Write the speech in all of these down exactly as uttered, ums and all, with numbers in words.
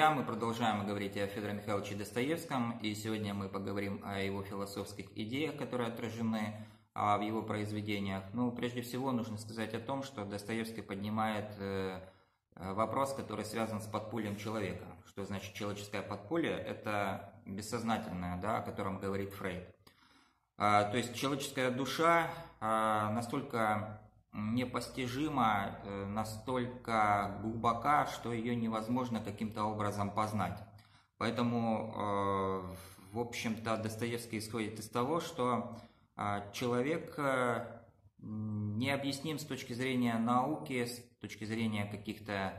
друзья, мы продолжаем говорить о Федоре Михайловиче Достоевском, и сегодня мы поговорим о его философских идеях, которые отражены а, в его произведениях. Ну, прежде всего, нужно сказать о том, что Достоевский поднимает э, вопрос, который связан с подпольем человека. Что значит человеческое подполье? Это бессознательное, да, о котором говорит Фрейд. А, то есть человеческая душа а, настолько непостижима, настолько глубока, что ее невозможно каким-то образом познать. Поэтому, в общем-то, Достоевский исходит из того, что человек необъясним с точки зрения науки, с точки зрения каких-то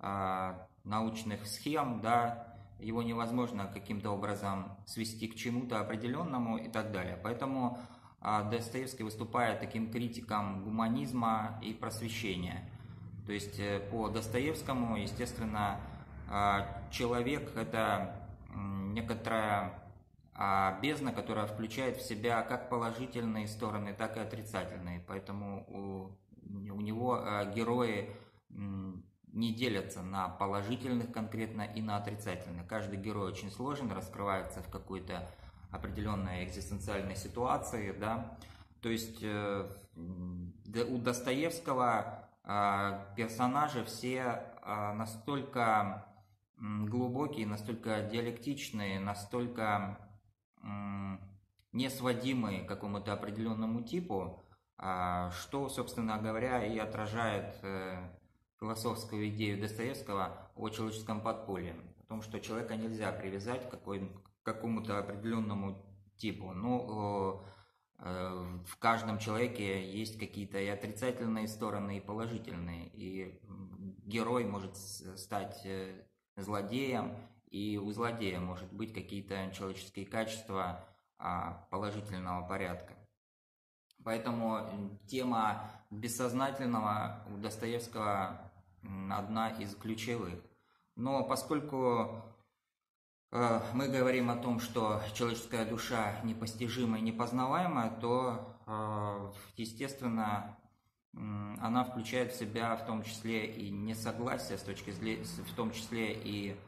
научных схем, да, его невозможно каким-то образом свести к чему-то определенному и так далее. Поэтому Достоевский выступает таким критиком гуманизма и просвещения. То есть по Достоевскому, естественно, человек – это некоторая бездна, которая включает в себя как положительные стороны, так и отрицательные. Поэтому у, у него герои не делятся на положительных конкретно и на отрицательных. Каждый герой очень сложен, раскрывается в какой-то определенной экзистенциальной ситуации, да, то есть э, у Достоевского э, персонажи все э, настолько глубокие, настолько диалектичные, настолько э, несводимые к какому-то определенному типу, э, что, собственно говоря, и отражает э, философскую идею Достоевского о человеческом подполье, о том, что человека нельзя привязать к какой какому-то определенному типу. Ну, э, в каждом человеке есть какие-то и отрицательные стороны, и положительные. И герой может стать злодеем, и у злодея может быть какие-то человеческие качества положительного порядка. Поэтому тема бессознательного у Достоевского одна из ключевых. Но поскольку мы говорим о том, что человеческая душа непостижима и непознаваема, то, естественно, она включает в себя в том числе и несогласие, с точки зрения, в том числе и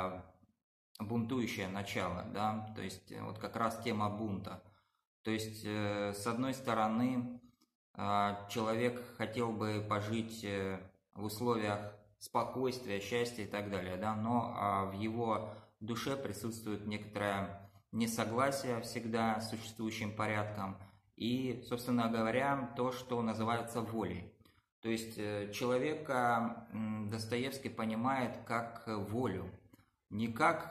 бунтующее начало, да, то есть вот как раз тема бунта. То есть, с одной стороны, человек хотел бы пожить в условиях спокойствия, счастья и так далее, да, но в его в душе присутствует некоторое несогласие всегда с существующим порядком и, собственно говоря, то, что называется волей. То есть человека Достоевский понимает как волю, не как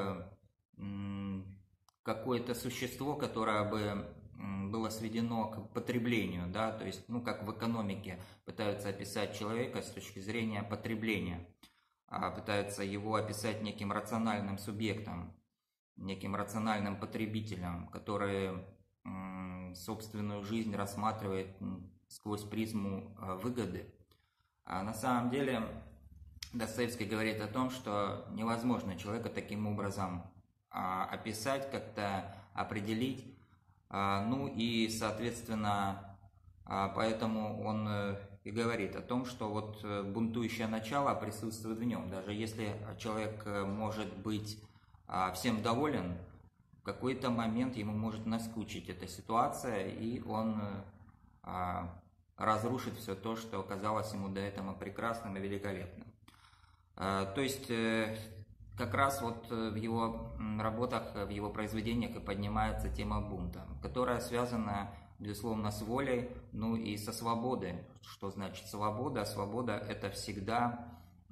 какое-то существо, которое бы было сведено к потреблению, да, то есть, ну, как в экономике пытаются описать человека с точки зрения потребления. Пытаются его описать неким рациональным субъектом, неким рациональным потребителем, который собственную жизнь рассматривает сквозь призму выгоды. А на самом деле Достоевский говорит о том, что невозможно человека таким образом описать, как-то определить. Ну и, соответственно, поэтому он и говорит о том, что вот бунтующее начало присутствует в нем. Даже если человек может быть всем доволен, в какой-то момент ему может наскучить эта ситуация, и он разрушит все то, что казалось ему до этого прекрасным и великолепным. То есть как раз вот в его работах, в его произведениях и поднимается тема бунта, которая связана, безусловно, с волей, ну и со свободой. Что значит свобода? Свобода – это всегда,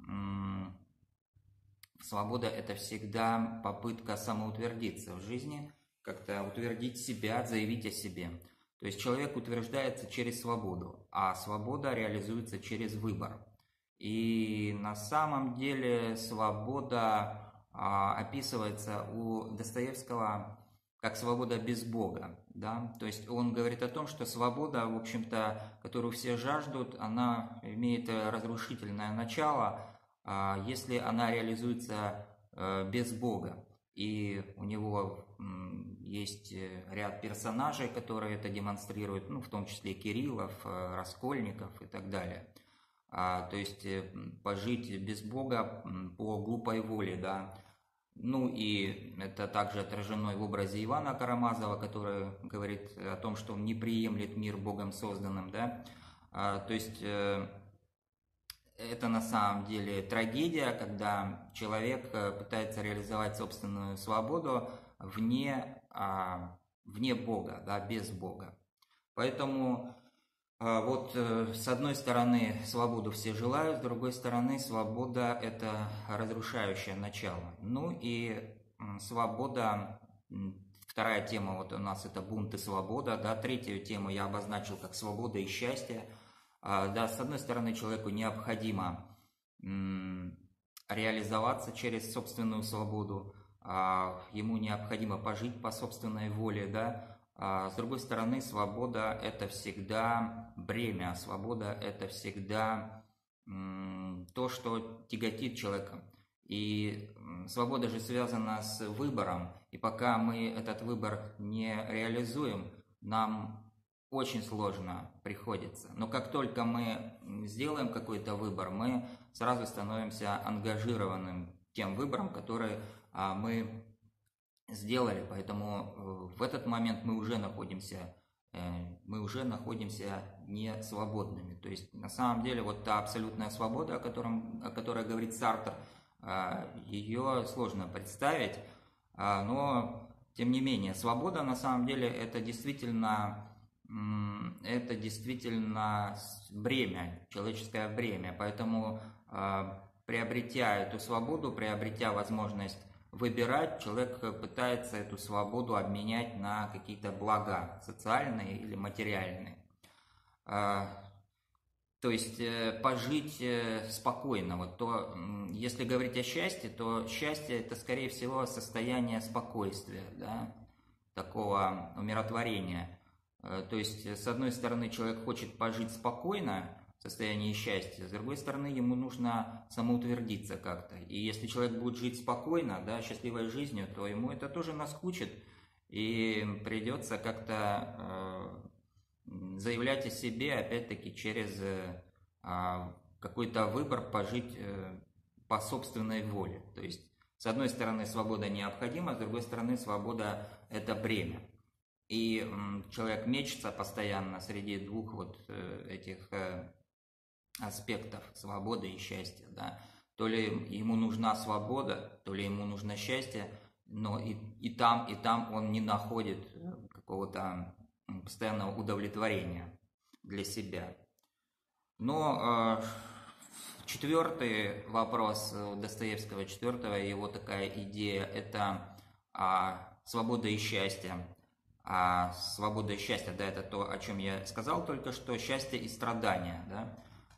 свобода – это всегда попытка самоутвердиться в жизни, как-то утвердить себя, заявить о себе. То есть человек утверждается через свободу, а свобода реализуется через выбор. И на самом деле свобода а, описывается у Достоевского как свобода без Бога, да, то есть он говорит о том, что свобода, в общем-то, которую все жаждут, она имеет разрушительное начало, если она реализуется без Бога, и у него есть ряд персонажей, которые это демонстрируют, ну, в том числе Кириллов, Раскольников и так далее. то есть пожить без Бога по глупой воле, да. Ну и это также отражено и в образе Ивана Карамазова, который говорит о том, что он не приемлет мир Богом созданным, да. То есть это на самом деле трагедия, когда человек пытается реализовать собственную свободу вне, вне Бога, да, без Бога. Поэтому вот с одной стороны свободу все желают, с другой стороны свобода – это разрушающее начало. Ну и свобода, вторая тема вот у нас это бунт и свобода, да, третью тему я обозначил как свобода и счастье. Да, с одной стороны человеку необходимо реализоваться через собственную свободу, ему необходимо пожить по собственной воле, да. С другой стороны, свобода – это всегда бремя, свобода – это всегда то, что тяготит человека. И свобода же связана с выбором, и пока мы этот выбор не реализуем, нам очень сложно приходится. Но как только мы сделаем какой-то выбор, мы сразу становимся ангажированным тем выбором, который мы сделали, поэтому в этот момент мы уже находимся, мы уже находимся не свободными. То есть на самом деле вот та абсолютная свобода, о, котором, о которой говорит Сартр, ее сложно представить, но тем не менее свобода на самом деле это действительно, это действительно бремя, человеческое бремя. Поэтому приобретя эту свободу, приобретя возможность выбирать, человек пытается эту свободу обменять на какие-то блага, социальные или материальные. То есть пожить спокойно. Вот то, если говорить о счастье, то счастье это скорее всего состояние спокойствия, да, такого умиротворения. То есть с одной стороны человек хочет пожить спокойно, в состоянии счастья, с другой стороны, ему нужно самоутвердиться как-то. И если человек будет жить спокойно, да, счастливой жизнью, то ему это тоже наскучит, и придется как-то э, заявлять о себе, опять-таки, через э, какой-то выбор пожить э, по собственной воле. То есть, с одной стороны, свобода необходима, с другой стороны, свобода – это бремя. И э, человек мечется постоянно среди двух вот э, этих э, аспектов свободы и счастья, да. То ли ему нужна свобода, то ли ему нужно счастье, но и, и там, и там он не находит какого-то постоянного удовлетворения для себя. Но э, четвертый вопрос Достоевского, четвертого, его такая идея, это э, свобода и счастье. А свобода и счастье, да, это то, о чем я сказал только что, счастье и страдания, да.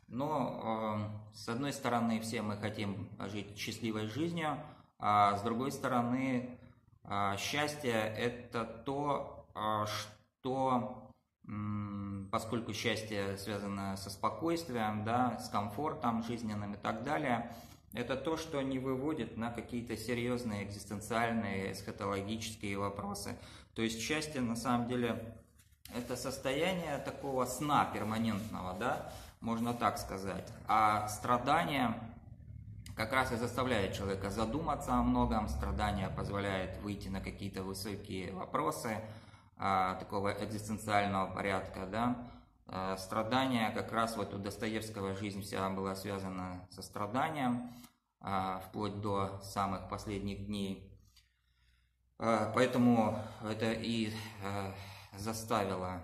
Но э, с одной стороны все мы хотим жить счастливой жизнью, а с другой стороны э, счастье это то, э, что, э, поскольку счастье связано со спокойствием, да, с комфортом жизненным и так далее, это то, что не выводит на какие-то серьезные экзистенциальные, эсхатологические вопросы. То есть счастье на самом деле это состояние такого сна перманентного, да, можно так сказать. А страдание как раз и заставляет человека задуматься о многом. Страдание позволяет выйти на какие-то высокие вопросы а, такого экзистенциального порядка, да. А, страдание как раз вот у Достоевского жизнь вся была связана со страданием, а, вплоть до самых последних дней. А, поэтому это и а, заставило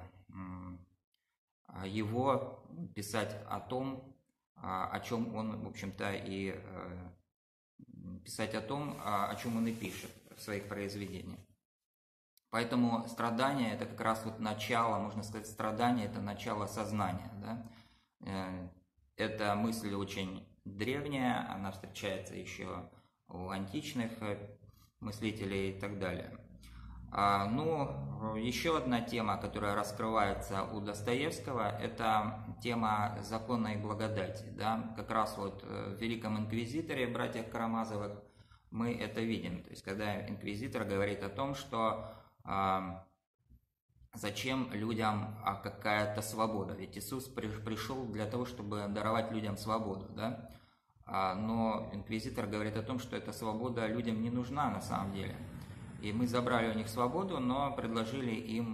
его писать о том, о чем он, в общем-то, и писать о том, о чем он и пишет в своих произведениях. Поэтому страдание – это как раз вот начало, можно сказать, страдание – это начало сознания, да? Эта мысль очень древняя, она встречается еще у античных мыслителей и так далее. Ну, еще одна тема, которая раскрывается у Достоевского, это тема законной благодати. Да? Как раз вот в Великом инквизиторе, братьях Карамазовых, мы это видим. То есть, когда инквизитор говорит о том, что э, зачем людям какая-то свобода? Ведь Иисус пришел для того, чтобы даровать людям свободу, да? Но инквизитор говорит о том, что эта свобода людям не нужна на самом деле. И мы забрали у них свободу, но предложили им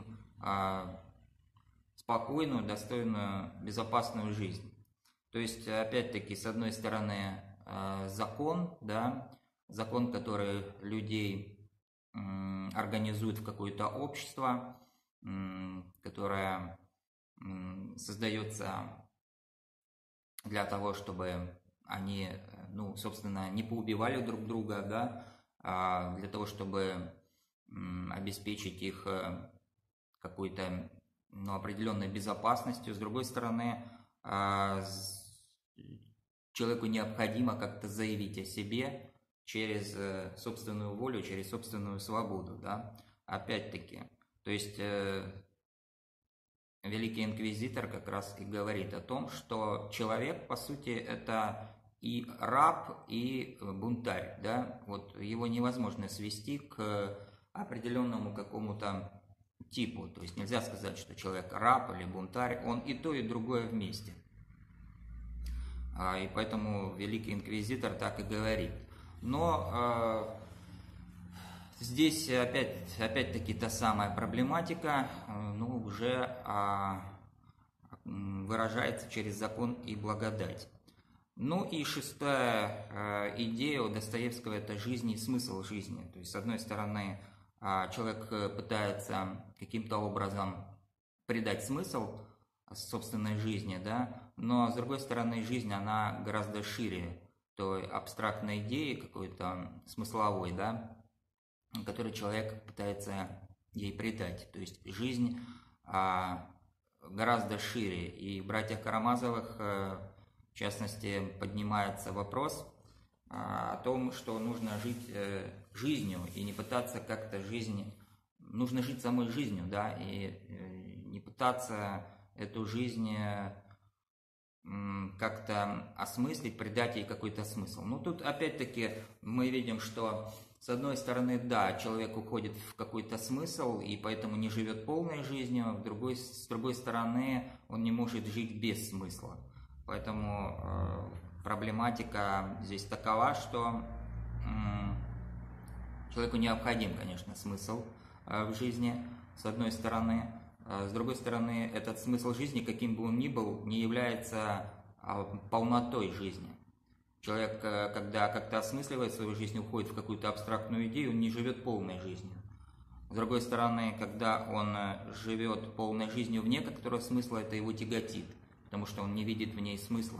спокойную, достойную, безопасную жизнь. То есть, опять-таки, с одной стороны, закон, да, закон, который людей организует в какое-то общество, которое создается для того, чтобы они, ну, собственно, не поубивали друг друга, да, для того, чтобы обеспечить их какой-то, ну, определенной безопасностью. С другой стороны, человеку необходимо как-то заявить о себе через собственную волю, через собственную свободу, да, опять-таки. То есть Великий Инквизитор как раз и говорит о том, что человек, по сути, это и раб, и бунтарь, да, вот его невозможно свести к определенному какому-то типу, то есть нельзя сказать, что человек раб или бунтарь, он и то, и другое вместе. И поэтому Великий Инквизитор так и говорит. Но здесь опять, опять-таки та самая проблематика, ну, уже выражается через закон и благодать. Ну и шестая идея у Достоевского – это жизнь и смысл жизни. То есть, с одной стороны, человек пытается каким-то образом придать смысл собственной жизни, да, но с другой стороны, жизнь, она гораздо шире той абстрактной идеи, какой-то смысловой, да, который человек пытается ей придать. То есть жизнь а, гораздо шире. И в «Братьях Карамазовых», а, в частности, поднимается вопрос а, о том, что нужно жить а, жизнью и не пытаться как-то жизнь... Нужно жить самой жизнью, да, и а, не пытаться эту жизнь а, как-то осмыслить, придать ей какой-то смысл. Ну, тут опять-таки мы видим, что с одной стороны, да, человек уходит в какой-то смысл и поэтому не живет полной жизнью, с другой, с другой стороны, он не может жить без смысла. Поэтому э, проблематика здесь такова, что э, человеку необходим, конечно, смысл э, в жизни, с одной стороны. С другой стороны, этот смысл жизни, каким бы он ни был, не является полнотой жизни. Человек, когда как-то осмысливает свою жизнь, уходит в какую-то абстрактную идею, он не живет полной жизнью. С другой стороны, когда он живет полной жизнью вне какого-то смысла, это его тяготит, потому что он не видит в ней смысла.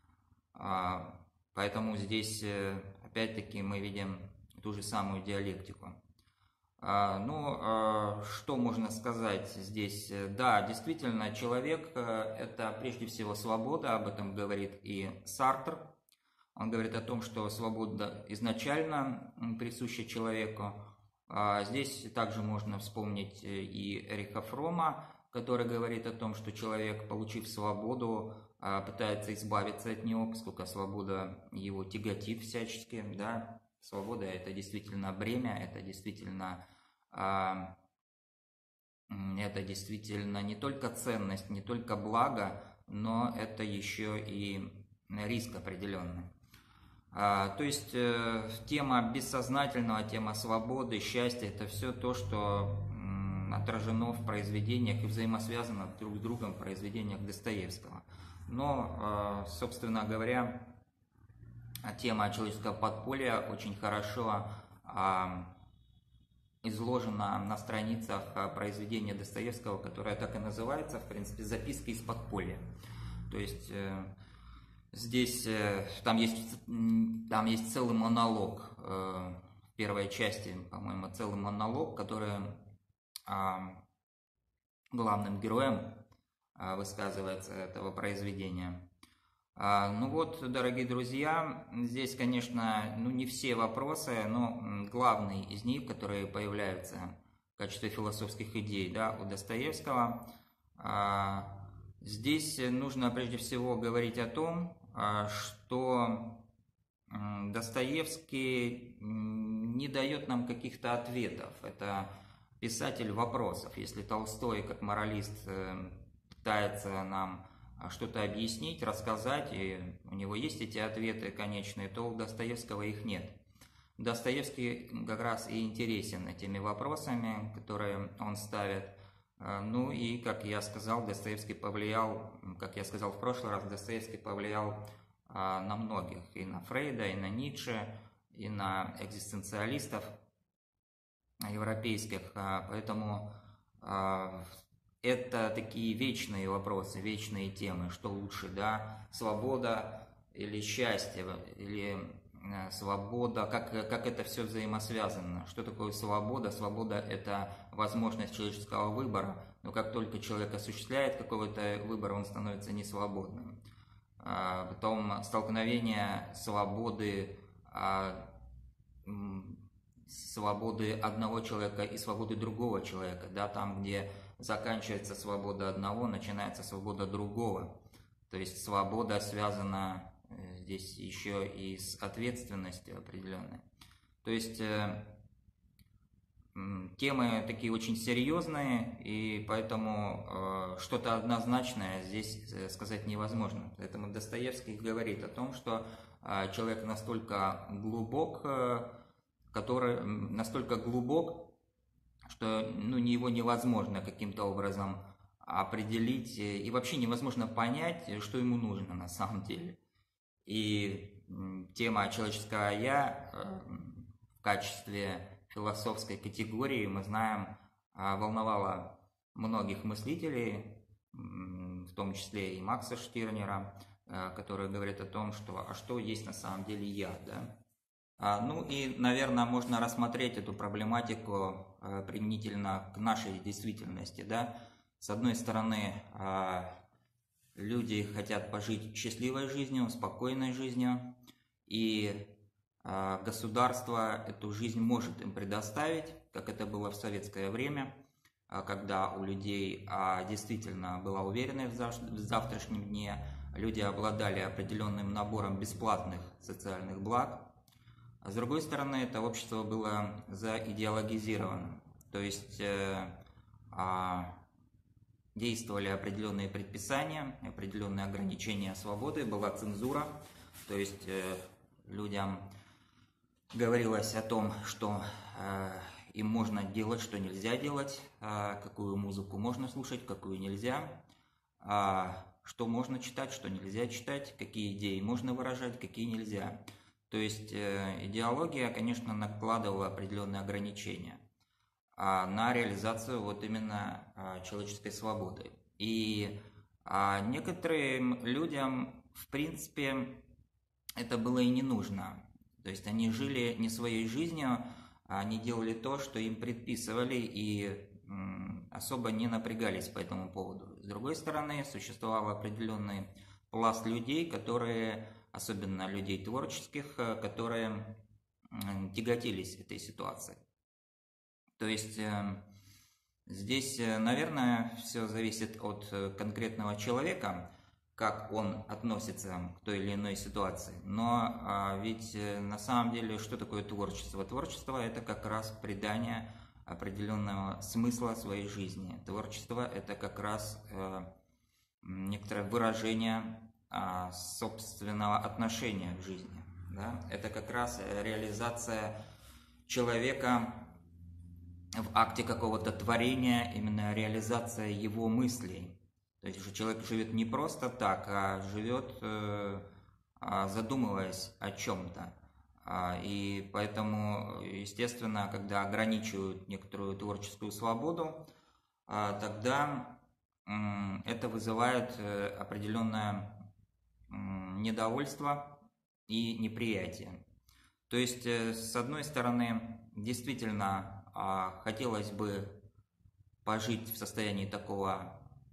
Поэтому здесь, опять-таки, мы видим ту же самую диалектику. Ну, что можно сказать здесь? Да, действительно, человек – это прежде всего свобода, об этом говорит и Сартр. Он говорит о том, что свобода изначально присуща человеку. Здесь также можно вспомнить и Эриха Фромма, который говорит о том, что человек, получив свободу, пытается избавиться от нее, поскольку свобода его тяготит всячески, да. Свобода – это действительно бремя, это действительно, это действительно не только ценность, не только благо, но это еще и риск определенный. То есть тема бессознательного, тема свободы, счастья – это все то, что отражено в произведениях и взаимосвязано друг с другом в произведениях Достоевского. Но, собственно говоря, тема человеческого подполья очень хорошо а, изложена на страницах произведения Достоевского, которое так и называется, в принципе, «Записки из подполья». То есть э, здесь э, там, есть, там есть целый монолог, э, в первой части, по-моему, целый монолог, который э, главным героем э, высказывается этого произведения. Ну вот, дорогие друзья, здесь, конечно, ну не все вопросы, но главные из них, которые появляются в качестве философских идей, да, у Достоевского, здесь нужно прежде всего говорить о том, что Достоевский не дает нам каких-то ответов. Это писатель вопросов. Если Толстой, как моралист, пытается нам что-то объяснить, рассказать, и у него есть эти ответы конечные, то у Достоевского их нет. Достоевский как раз и интересен этими вопросами, которые он ставит. Ну и, как я сказал, Достоевский повлиял, как я сказал в прошлый раз, Достоевский повлиял на многих, и на Фрейда, и на Ницше, и на экзистенциалистов европейских, поэтому это такие вечные вопросы, вечные темы, что лучше, да, свобода или счастье, или свобода, как, как это все взаимосвязано, что такое свобода? Свобода – это возможность человеческого выбора, но как только человек осуществляет какой-то выбор, он становится несвободным. Потом столкновение свободы, свободы одного человека и свободы другого человека, да, там, где заканчивается свобода одного, начинается свобода другого. То есть свобода связана здесь еще и с ответственностью определенной. То есть э, темы такие очень серьезные, и поэтому э, что-то однозначное здесь сказать невозможно. Поэтому Достоевский говорит о том, что э, человек настолько глубок, э, который настолько глубок, что ну, его невозможно каким-то образом определить, и вообще невозможно понять, что ему нужно на самом деле. И тема человеческого «я» в качестве философской категории, мы знаем, волновала многих мыслителей, в том числе и Макса Штирнера, который говорит о том, что «а что есть на самом деле я?». Да? Ну и, наверное, можно рассмотреть эту проблематику применительно к нашей действительности. Да? С одной стороны, люди хотят пожить счастливой жизнью, спокойной жизнью, и государство эту жизнь может им предоставить, как это было в советское время, когда у людей действительно была уверенность в завтрашнем дне, люди обладали определенным набором бесплатных социальных благ. А с другой стороны, это общество было заидеологизировано, то есть действовали определенные предписания, определенные ограничения свободы, была цензура, то есть людям говорилось о том, что им можно делать, что нельзя делать, какую музыку можно слушать, какую нельзя, что можно читать, что нельзя читать, какие идеи можно выражать, какие нельзя. То есть идеология, конечно, накладывала определенные ограничения на реализацию вот именно человеческой свободы. И некоторым людям, в принципе, это было и не нужно. То есть они жили не своей жизнью, они делали то, что им предписывали, и особо не напрягались по этому поводу. С другой стороны, существовал определенный пласт людей, которые, особенно людей творческих, которые тяготились этой ситуацией. То есть здесь, наверное, все зависит от конкретного человека, как он относится к той или иной ситуации. Но ведь на самом деле, что такое творчество? Творчество – это как раз придание определенного смысла своей жизни. Творчество – это как раз некоторое выражение собственного отношения к жизни. Да? Это как раз реализация человека в акте какого-то творения, именно реализация его мыслей. То есть что человек живет не просто так, а живет, задумываясь о чем-то. И поэтому, естественно, когда ограничивают некоторую творческую свободу, тогда это вызывает определенное недовольство и неприятие. То есть, с одной стороны, действительно, хотелось бы пожить в состоянии такого,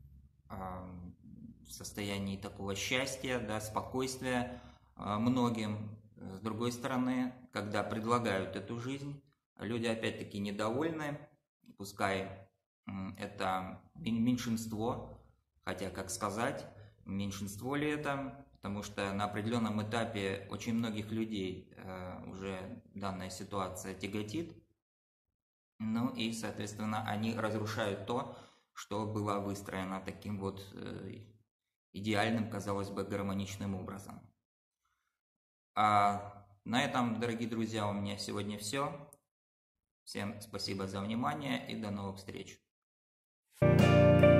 в состоянии такого счастья, да, спокойствия многим. С другой стороны, когда предлагают эту жизнь, люди опять-таки недовольны, пускай это меньшинство, хотя, как сказать, меньшинство ли это, потому что на определенном этапе очень многих людей уже данная ситуация тяготит. Ну и, соответственно, они разрушают то, что было выстроено таким вот идеальным, казалось бы, гармоничным образом. А на этом, дорогие друзья, у меня сегодня все. Всем спасибо за внимание и до новых встреч.